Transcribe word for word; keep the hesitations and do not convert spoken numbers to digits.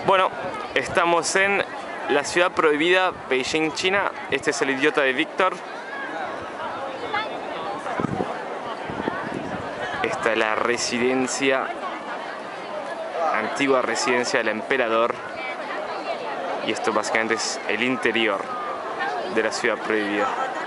Bueno, estamos en la ciudad prohibida, Beijing, China. Este es el idiota de Víctor. Esta es la residencia, antigua residencia del emperador. Y esto básicamente es el interior de la ciudad prohibida.